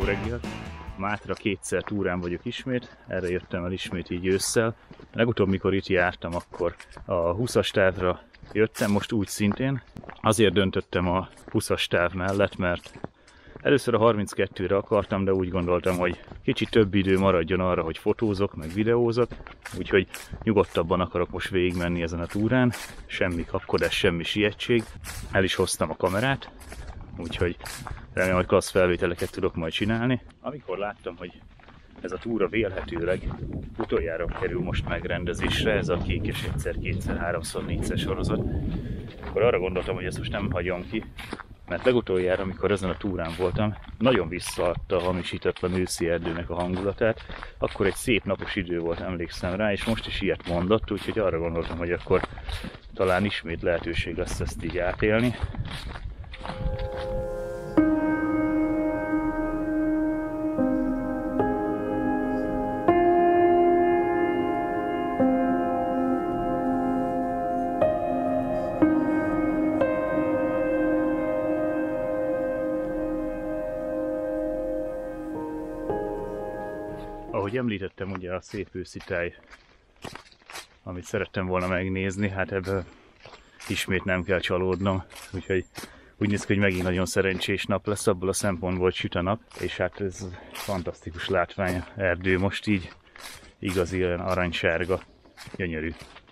reggel! Mátra kétszer túrán vagyok ismét, erre jöttem el ismét így ősszel. Legutóbb, mikor itt jártam, akkor a 20-as távra jöttem, most úgy szintén. Azért döntöttem a 20-as táv mellett, mert először a 32-re akartam, de úgy gondoltam, hogy kicsit több idő maradjon arra, hogy fotózok, meg videózok. Úgyhogy nyugodtabban akarok most végigmenni ezen a túrán. Semmi kapkodás, semmi sietség. El is hoztam a kamerát, úgyhogy remélem, hogy klassz felvételeket tudok majd csinálni. Amikor láttam, hogy ez a túra vélhetőleg utoljára kerül most megrendezésre, ez a kékes egyszer, kétszer, háromszor, négyszer sorozat, akkor arra gondoltam, hogy ezt most nem hagyom ki, mert legutoljára, amikor ezen a túrán voltam, nagyon visszaadta a hamisítatlan őszi erdőnek a hangulatát. Akkor egy szép napos idő volt, emlékszem rá, és most is ilyet mondott, úgyhogy arra gondoltam, hogy akkor talán ismét lehetőség lesz ezt így átélni. Ahogy említettem, ugye a szép őszi táj, amit szerettem volna megnézni, hát ebből ismét nem kell csalódnom, úgyhogy úgy néz ki, hogy megint nagyon szerencsés nap lesz, abból a szempontból, hogy süt a nap, és hát ez fantasztikus látvány, erdő most így igazi olyan aranysárga, gyönyörű.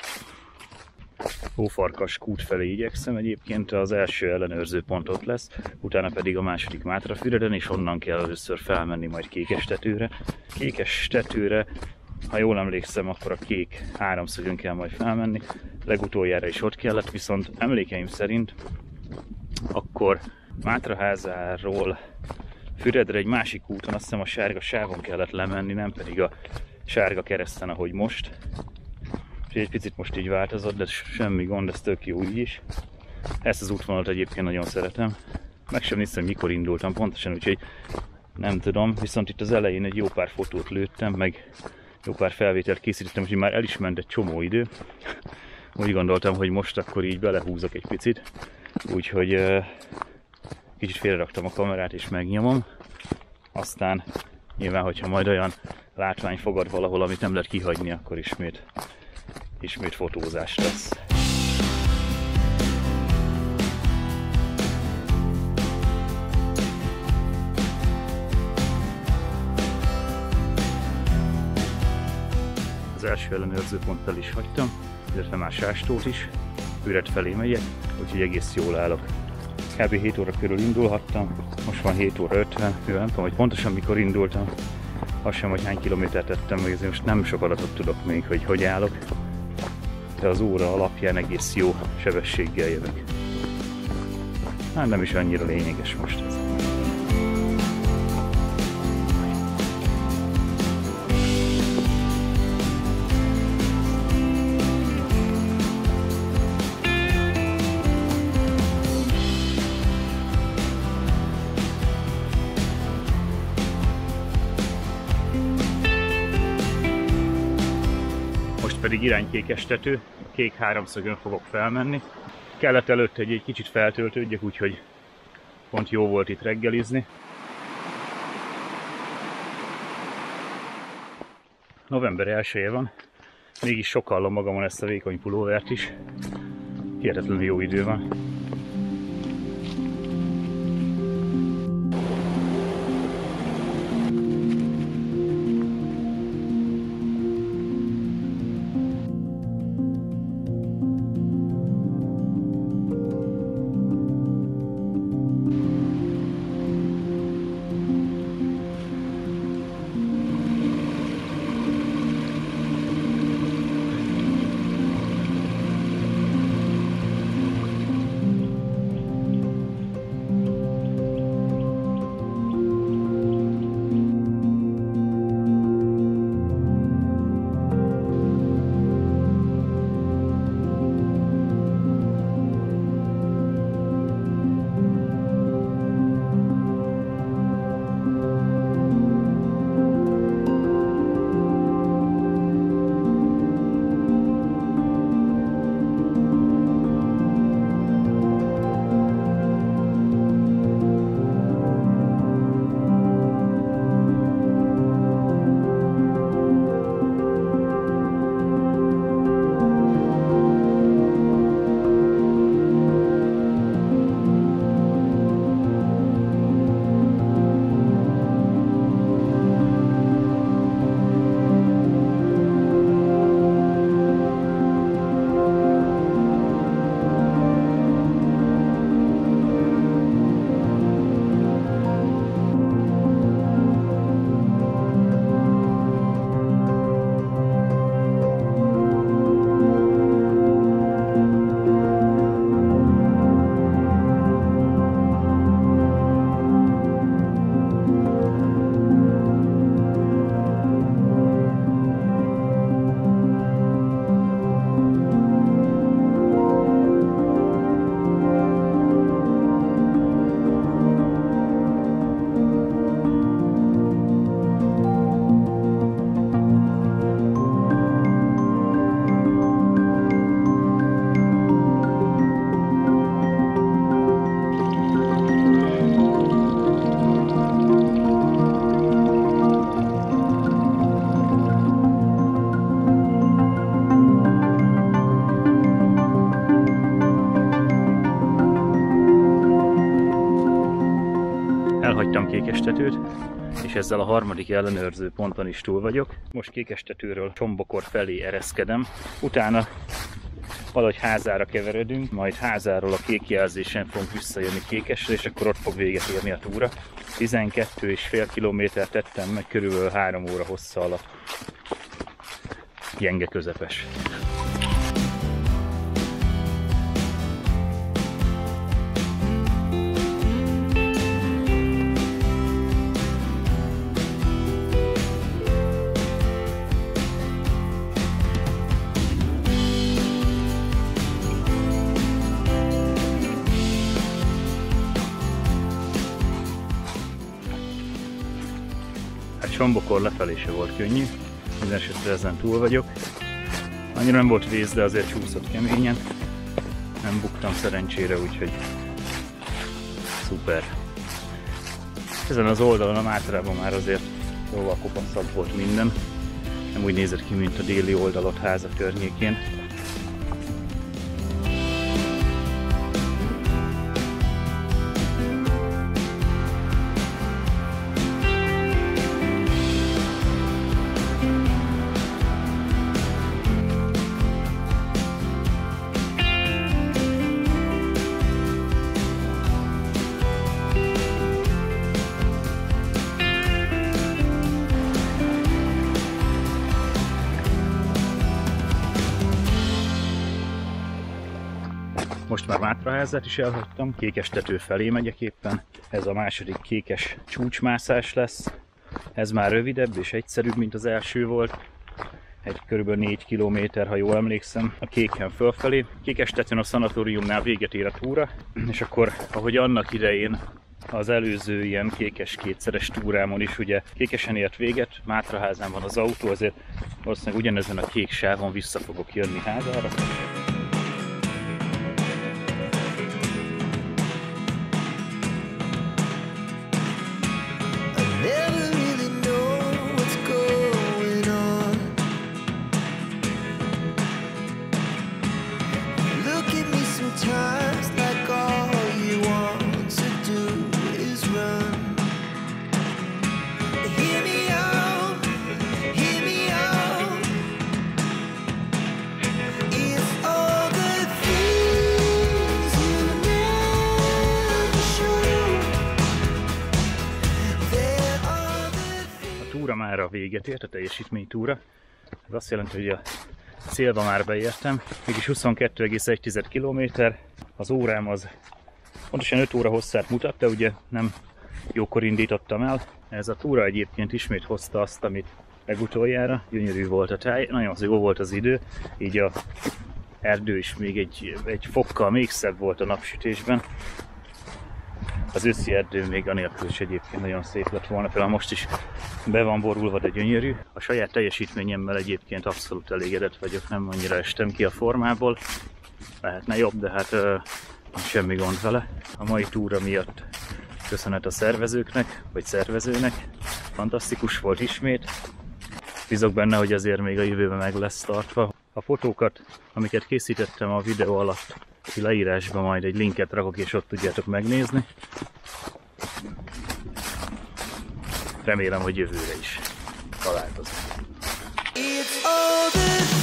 Hófarkas kút felé igyekszem, egyébként az első ellenőrző pont ott lesz, utána pedig a második Mátrafüreden, és onnan kell először felmenni majd Kékestetőre. Kékestetőre, ha jól emlékszem, akkor a kék háromszögön kell majd felmenni, legutoljára is ott kellett, viszont emlékeim szerint akkor Mátraházáról Füredre egy másik úton, azt hiszem a sárga sávon kellett lemenni, nem pedig a sárga kereszten, ahogy most. Egy picit most így változott, de semmi gond, ez tök jó így is. Ezt az útvonalat egyébként nagyon szeretem. Meg sem néztem, mikor indultam pontosan, úgyhogy nem tudom. Viszont itt az elején egy jó pár fotót lőttem, meg jó pár felvételt készítettem, úgyhogy már el is ment egy csomó idő. Úgy gondoltam, hogy most akkor így belehúzok egy picit. Úgyhogy kicsit félreraktam a kamerát és megnyomom. Aztán nyilván, hogyha majd olyan látvány fogad valahol, amit nem lehet kihagyni, akkor ismét fotózás lesz. Az első ellenőrző ponttal is hagytam, illetve már Sástót is. Füred felé megyek, úgyhogy egész jól állok. Kb. 7 óra körül indulhattam, most van 7 óra 50, nem tudom, hogy pontosan mikor indultam. Azt sem, hogy hány kilométert tettem, meg ezért most nem sok adatot tudok még, hogy állok. De az óra alapján egész jó sebességgel jövök. Hát nem is annyira lényeges most ez. Pedig irány Kékestető, a kék háromszögön fogok felmenni. Kellett előtte egy kicsit feltöltődjek, úgyhogy pont jó volt itt reggelizni. November 1-je van, mégis sokallom magamon ezt a vékony pulóvert is. Hihetetlenül jó idő van. elhagytam Kékestetőt, és ezzel a harmadik ellenőrző ponton is túl vagyok. Most Kékestetőről Csombokor felé ereszkedem, utána valahogy Házára keveredünk, majd Házáról a kék jelzésen fogunk visszajönni Kékesre, és akkor ott fog véget érni a túra. 12,5 kilométert tettem meg körülbelül 3 óra hossza alatt. Gyenge közepes. Csombokor lefelé se volt könnyű, minden esetre ezen túl vagyok. Annyira nem volt víz, de azért csúszott keményen. Nem buktam szerencsére, úgyhogy szuper. Ezen az oldalon a Mátrában már azért jóval kopaszabb volt minden. Nem úgy nézett ki, mint a déli oldalot Háza környékén. Most már Mátraházát is elhagytam, Kékestető felé megyek éppen. Ez a második kékes csúcsmászás lesz. Ez már rövidebb és egyszerűbb, mint az első volt. Egy kb. 4 kilométer, ha jól emlékszem, a Kéken fölfelé. Kékestetőn a szanatóriumnál véget ér a túra, és akkor, ahogy annak idején az előző ilyen kékes kétszeres túrámon is ugye Kékesen ért véget, Mátraházán van az autó, azért valószínűleg ugyanezen a kék sávon vissza fogok jönni Házára. Már a véget ért, a teljesítménytúra. Ez azt jelenti, hogy a célba már beértem. Mégis 22,1 km. Az órám az pontosan 5 óra hosszát mutat, de ugye nem jókor indítottam el. Ez a túra egyébként ismét hozta azt, amit legutoljára. Gyönyörű volt a táj, nagyon jó volt az idő, így a erdő is még egy fokkal még szebb volt a napsütésben. Az őszi erdő még anélkül is egyébként nagyon szép lett volna, például most is be van borulva, de gyönyörű. A saját teljesítményemmel egyébként abszolút elégedett vagyok, nem annyira estem ki a formából. Lehetne jobb, de hát semmi gond vele. A mai túra miatt köszönet a szervezőknek, vagy szervezőnek. Fantasztikus volt ismét. Bízok benne, hogy azért még a jövőben meg lesz tartva. A fotókat, amiket készítettem a videó alatt, leírásba majd egy linket rakok, és ott tudjátok megnézni. Remélem, hogy jövőre is találkozunk.